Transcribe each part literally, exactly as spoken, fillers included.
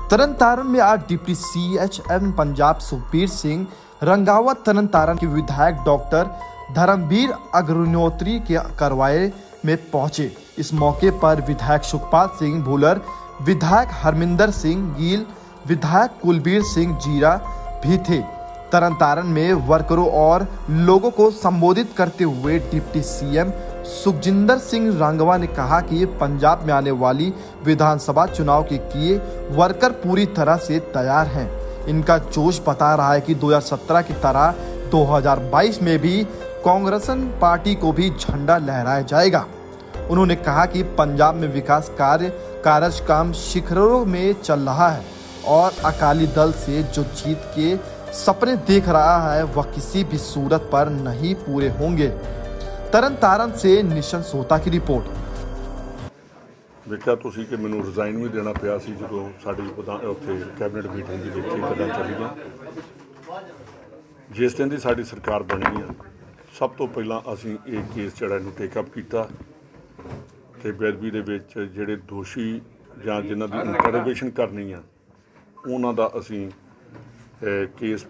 तरनतारण में आज deputy CHM Punjab Sukhbir Singh Rangawat Tarn Taran के विधायक डॉक्टर धर्मवीर अग्निहोत्री के करवाए में पहुंचे। इस मौके पर विधायक सुखपाल सिंह भुल्लर, विधायक हरमिंदर सिंह गिल, विधायक कुलबीर सिंह जीरा भी थे। तरनतारण में वर्करों और लोगों को संबोधित करते हुए डिप्टी सीएम सुखजिंदर सिंह रंगावा ने कहा कि पंजाब में आने वाली विधानसभा चुनाव के लिए वर्कर पूरी तरह से तैयार हैं। इनका जोश बता रहा है कि दो हज़ार सत्रह की तरह दो हज़ार बाईस में भी कांग्रेस पार्टी को भी झंडा लहराया जाएगा। उन्होंने कहा कि पंजाब में विकास कार्य कार्यक्रम शिखरों में चल रहा है और अकाली दल से जो जीत के सपने देख रहा है वह किसी भी सूरत पर नहीं पूरे होंगे। तरनतारण से निशन सोता की रिपोर्ट। देखा तुसी कि मैनू रिजाइन भी देना पिया सी जो साडी उत्थे कैबिनेट मीटिंग की देखी गल्लां चलियां। जिस दिन की साडी सरकार बनी है सब तो पहला असीं ये केस जड़ा नूं टेकअप किया ते बेदबी दे विच जिहड़े दोषी जां जिन्हां दी इंटरोगेशन करनी है उन्हां दा असीं केस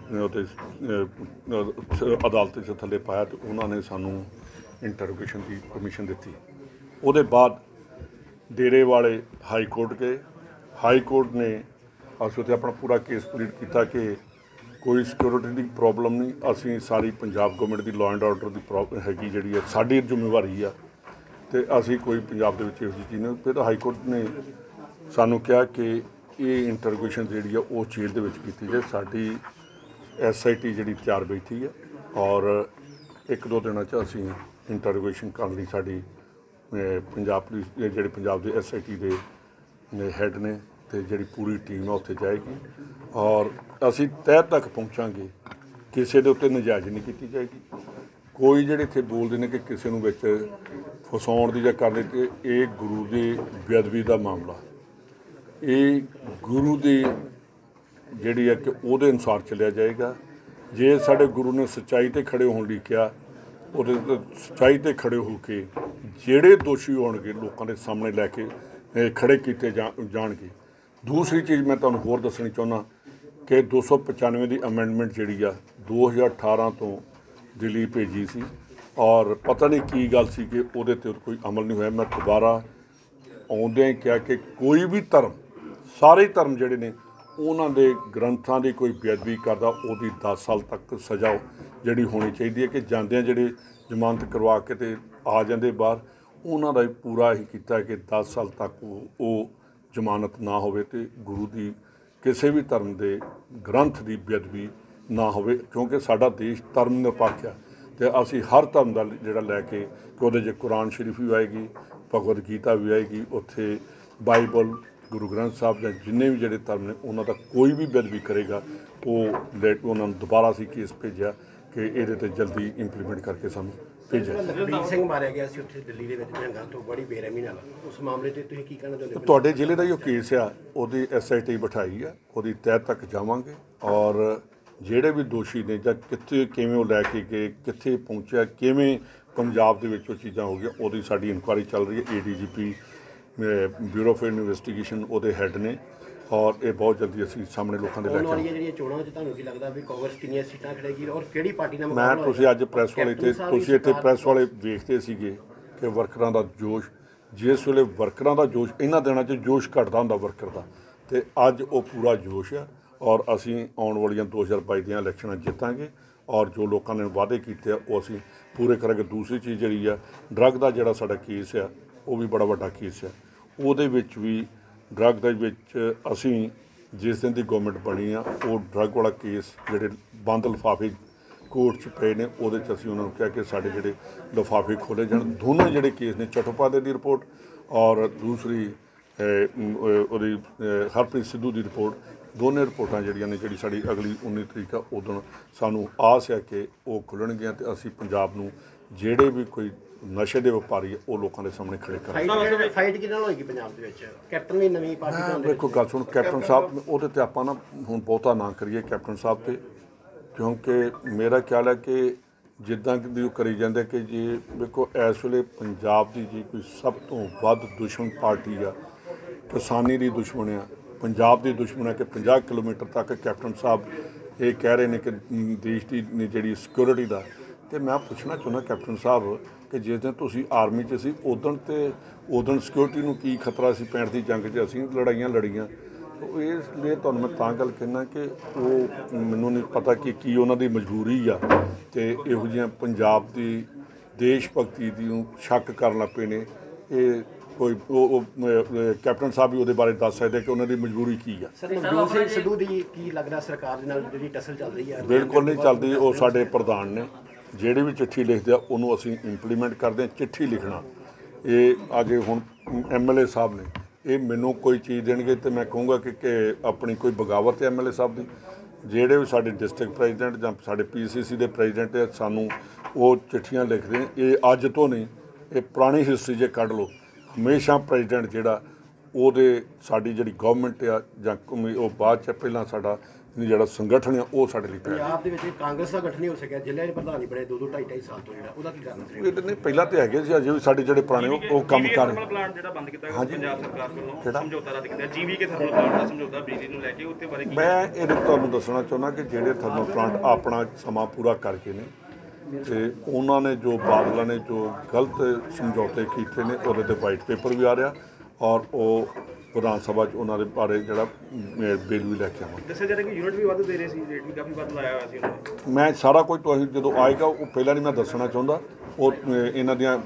अदालत च थल्ले पाया तो उन्होंने सानू इंटरोगेशन की परमिशन दी। उहदे बाद डेरे वाले हाई कोर्ट गए। हाई कोर्ट ने असीं उत्थे अपना पूरा केस प्लीड किया कि कोई सिक्योरिटी की प्रॉब्लम नहीं, असीं सारी पंजाब गवर्नमेंट की लॉ एंड ऑर्डर की प्रॉब्लम हैगी जिहड़ी है साडी जिम्मेवारी आ ते असीं कोई पंजाब दे विच इहो जी चीज़ नहीं। फिर हाई कोर्ट ने सानू कहा कि ये इंटरोगेशन जी है वो जेल दे विच कीती जाए। साडी एस आई टी जी तैयार बैठी है और एक दो दिन असीं इंटरोगेशन करने लई साडी पंजाब पुलिस जिहड़े पंजाब के एस आई टी के हैड ने ते जिहड़ी पूरी टीम है उत्थे जाएगी और असीं तह तक पहुँचांगे। किसी के उत्ते नजायज़ नहीं की जाएगी। कोई जिहड़े इत्थे बोलदे ने कि किसी नूं विच फसाउण दी जां करने ते ये गुरु की बेअदबी का मामला ये गुरु की जिहड़ी है कि उहदे अनुसार चलिया जाएगा। जे साडे गुरु ने सच्चाई ते खड़े होण लई किहा उहदे सच्चाई ते खड़े हो के जिहड़े दोषी होणगे लोकां दे सामने लैके खड़े कीते जा जाणगे। दूसरी चीज़ मैं तुहानूं होर दसणी चाहुंदा कि दो सौ पचानवे की अमेंडमेंट जिहड़ी आ दो हज़ार अठारह तो दिल्ली भेजी सी और पता नहीं की गल सी कि उहदे ते कोई अमल नहीं होया। मैं दोबारा आउंदियां ही कहा कि कोई भी धर्म सारे धर्म जिहड़े ने उन्हां दे ग्रंथां की कोई बेअदबी करदा उहदी दस साल तक सज़ा जिहड़ी होनी चाहिए है कि जांदियां जिहड़े जमानत करवा के ते आ जांदे बाहर उन्हां दा पूरा ही कीता कि दस साल तक वो जमानत ना होवे ते गुरु की किसी भी धर्म के ग्रंथ की बेअदबी ना होवे क्योंकि साडा देश धर्म निरपक्ष है ते असीं हर धर्म का जिहड़ा लैके कि उहदे च कुरान शरीफ भी आएगी, भगवत गीता भी आएगी, उत्थे बाइबल गुरु ग्रंथ साहब या जिन्ने भी जिहड़े धर्म ने उन्होंने कोई भी बेअदबी करेगा वो लेट उन्होंने दोबारा असीं केस भेजा कि ये ते जल्दी इंप्लीमेंट करके सानू भेजा। लखबीर सिंह मारिया गया सी उत्थे दिल्ली दे विच निहंगां तो बड़ी बेरहमी नाल उस मामले ते तुसीं की कहना चाहुंदे हो? तुहाडे जिले का जो केस आ उहदी एस आई टी बिठाई है उहदी तह तक जावांगे और ਜਿਹੜੇ भी दोषी ने ਜਾਂ कित्थे किवें ਉਹ ਲੈ ਕੇ गए कित्थे पहुंचा किवें पंजाब ਦੇ ਵਿੱਚ ਉਹ ਚੀਜ਼ਾਂ ਹੋ ਗਈਆਂ ਉਹਦੀ ਸਾਡੀ ਇਨਕੁਆਇਰੀ ਚੱਲ ਰਹੀ ਹੈ। A D G P bureau of investigation ਉਹਦੇ ਹੈਡ ਨੇ और ये बहुत जल्दी ਅਸੀਂ ਸਾਹਮਣੇ ਲੋਕਾਂ ਦੇ ਲੈ ਕੇ ਆਵਾਂਗੇ। ਜਿਹੜੀਆਂ ਚੋਣਾਂ ਵਿੱਚ ਤੁਹਾਨੂੰ ਕੀ ਲੱਗਦਾ ਵੀ ਕਾਂਗਰਸ ਕਿੰਨੀਆਂ ਸੀਟਾਂ ਖੜੇਗੀ ਔਰ ਕਿਹੜੀ ਪਾਰਟੀ ਨਾਲ ਮੈਂ ਤੁਸੀਂ ਅੱਜ ਪ੍ਰੈਸ ਵਾਲੇ ਤੇ ਤੁਸੀਂ ਇੱਥੇ ਪ੍ਰੈਸ ਵਾਲੇ ਵੇਖਦੇ ਸੀਗੇ ਕਿ ਵਰਕਰਾਂ ਦਾ ਜੋਸ਼ ਜਿਸ ਵੇਲੇ ਵਰਕਰਾਂ ਦਾ ਜੋਸ਼ ਇਹਨਾਂ ਦਿਨਾਂ 'ਚ ਜੋਸ਼ ਘਟਦਾ ਹੁੰਦਾ ਵਰਕਰ ਦਾ ਤੇ ਅੱਜ ਉਹ ਪੂਰਾ ਜੋਸ਼ ਆ और असी आने वाली दो हज़ार बाई दी इलैक्शन जितांगे और जो लोगों ने वादे किए वो असी पूरे करांगे। दूसरी चीज़ जी है ड्रग का जोड़ा साडा केस है वो भी बड़ा वड्डा केस है उहदे विच भी ड्रग दे विच असी जिस दिन की गवर्नमेंट बनी आ वो ड्रग वाला केस जिहड़े बंद लिफाफे कोर्ट च पे ने उहदे च असी उन्होंने कहा कि साडे जिहड़े लिफाफे खोले जाण। दोनों जिहड़े केस ने चट्टोपाध्याय की रिपोर्ट और दूसरी उहदी हरप्रीत सिद्धू की रिपोर्ट दोनों रिपोर्टां जिहड़ियां ने जिहड़ी साडी अगली उन्नीस तरीक आ उदों सानू आस है कि वो खुलणगियां ते असीं पंजाब नूं जिहड़े भी कोई नशे दे व्यापारी है वो लोगों के सामने खड़े करांगे। फाइट किहदे नाल होएगी पंजाब दे विच? कैप्टन भी नवीं पार्टी दा देखो गल सुण कैप्टन साहब उहदे ते आपां ना हुण बहुता ना करिए कैप्टन साहब ते क्योंकि मेरा ख्याल है कि जिद्दां कि करी जांदे कि जी देखो इस वेले पंजाब की जी कोई सब तो वध दुश्मन पार्टी आ किसानी की दुश्मन आ पंजाब की दुश्मन है कि पचास किलोमीटर तक कैप्टन साहब ये कह रहे हैं कि देश की जी सिक्योरिटी का। तो मैं पूछना चाहुंदा कैप्टन साहब कि जिस दिन तुसीं आर्मी च सी उदण तो उदण सिक्योरिटी नूं की खतरा सी, पैंठ की जंग च असीं लड़ाइयां लड़ियां। तो इसलिए तुहानूं मैं तां गल कहना कि वो मैनूं नहीं पता कि की उन्हां दी मजबूरी आ ते इहो जिहियां पंजाब की देश भगती दी शक करन लग पे ने। ये कोई कैप्टन साहब भी उहदे बारे दस सकदे कि उन्हां दी मजबूरी की आ। सर नवजोत ਸਿੰਘ ਸਿੱਧੂ ਦੀ ਕੀ ਲੱਗਦਾ ਸਰਕਾਰ ਦੇ ਨਾਲ ਜਿਹੜੀ ਟਸਲ ਚੱਲ ਰਹੀ ਹੈ? बिल्कुल नहीं चलती। वो साडे प्रधान ने ਜਿਹੜੀ ਵੀ चिट्ठी लिखते हैं ਉਹਨੂੰ ਅਸੀਂ इंप्लीमेंट करते हैं। चिट्ठी लिखना ये अजे हुण एम एल ए साहब ने ये मैनू कोई चीज़ देंगे तो मैं कहूँगा कि, कि अपनी कोई बगावत है एम एल ए साहब की। ਜਿਹੜੇ ਵੀ ਸਾਡੇ ਡਿਸਟ੍ਰਿਕਟ ਪ੍ਰੈਜ਼ੀਡੈਂਟ ਜਾਂ ਸਾਡੇ ਪੀ ਸੀ ਸੀ ਦੇ ਪ੍ਰੈਜ਼ੀਡੈਂਟ ਹੈ ਸਾਨੂੰ ਉਹ ਚਿੱਠੀਆਂ ਲਿਖਦੇ ਨੇ। ਇਹ ਅੱਜ ਤੋਂ ਨਹੀਂ, ਇਹ ਪੁਰਾਣੀ ਹਿਸਟਰੀ ਜੇ ਕੱਢ ਲਓ, ਹਮੇਸ਼ਾ ਪ੍ਰੈਜ਼ੀਡੈਂਟ ਜਿਹੜਾ ਉਹਦੇ ਸਾਡੀ ਜਿਹੜੀ ਗਵਰਨਮੈਂਟ ਆ ਜਾਂ ਉਹ ਬਾਅਦ 'ਚ ਪਹਿਲਾਂ ਸਾਡਾ ਜਿਹੜਾ ਸੰਗਠਨ ਆ ਉਹ ਸਾਡੇ ਲਈ ਪਿਆ। ਪੰਜਾਬ ਦੇ ਵਿੱਚ ਕਾਂਗਰਸ ਦਾ ਗਠਨ ਨਹੀਂ ਹੋ ਸਕਿਆ, ਜ਼ਿਲ੍ਹੇ ਦੇ ਪ੍ਰਧਾਨ ਨਹੀਂ ਬਣੇ ਦੋ ਦੋ ਢਾਈ ਢਾਈ ਸਾਲ ਤੋਂ, ਜਿਹੜਾ ਉਹਦਾ ਕੀ ਕਾਰਨ ਸੀ? ਇਹ ਨਹੀਂ ਪਹਿਲਾਂ ਤੇ ਹੈਗੇ ਸੀ, ਅਜੇ ਵੀ ਸਾਡੇ ਜਿਹੜੇ ਪੁਰਾਣੇ ਉਹ ਉਹ ਕੰਮ ਕਰ ਰਹੇ। ਪਲਾਂਟ ਜਿਹੜਾ ਬੰਦ ਕੀਤਾ ਗਿਆ ਪੰਜਾਬ ਸਰਕਾਰ ਵੱਲੋਂ ਸਮਝੌਤਾ ਰੱਦ ਕੀਤਾ, ਜੀਵੀ ਕੇ ਥਰਮਲ ਪਲਾਂਟ ਦਾ ਸਮਝੌਤਾ ਬਿਜਲੀ ਨੂੰ ਲੈ ਕੇ, ਉੱਤੇ ਬਾਰੇ ਮੈਂ ਇਹ ਤੁਹਾਨੂੰ ਦੱਸਣਾ ਚਾਹੁੰਦਾ ਕਿ ਜਿਹੜੇ ਥਰਮਲ ਪਲਾਂਟ ਆਪਣਾ ਸਮਾਂ ਪੂਰਾ ਕਰਕੇ ਨੇ ਤੇ ਉਹਨਾਂ ਨੇ ਜੋ ਬਾਦਲਾਂ ਨੇ ਜੋ ਗਲਤ ਸਮਝੌਤੇ ਕੀਤੇ ਨੇ ਉਹਦੇ ਤੇ ਵਾਈਟ ਪੇਪਰ ਵੀ ਆ ਰਿਹਾ ਔਰ ਉਹ ਵਿਧਾਨ ਸਭਾ 'ਚ ਉਹਨਾਂ ਦੇ ਬਾਰੇ ਜਿਹੜਾ ਬਿੱਲ ਵੀ ਲੈ ਕੇ ਆਵਾਂਗੇ। ਦੱਸਿਆ ਜਾ ਰਿਹਾ ਕਿ ਯੂਨਿਟ ਵੀ ਵੱਧ ਦੇ ਰਹੇ ਸੀ, ਰੇਟ ਵੀ ਕਾਫੀ ਵੱਧ ਲਾਇਆ ਹੋਇਆ ਸੀ ਉਹਨਾਂ ਨੇ। ਮੈਂ ਸਾਰਾ ਕੁਝ ਤੁਹਾਨੂੰ ਜਦੋਂ ਆਏਗਾ ਉਹ ਪਹਿਲਾਂ ਨਹੀਂ ਮੈਂ ਦੱਸਣਾ ਚਾਹੁੰਦਾ। ਉਹ ਇਹਨਾਂ ਦੀਆਂ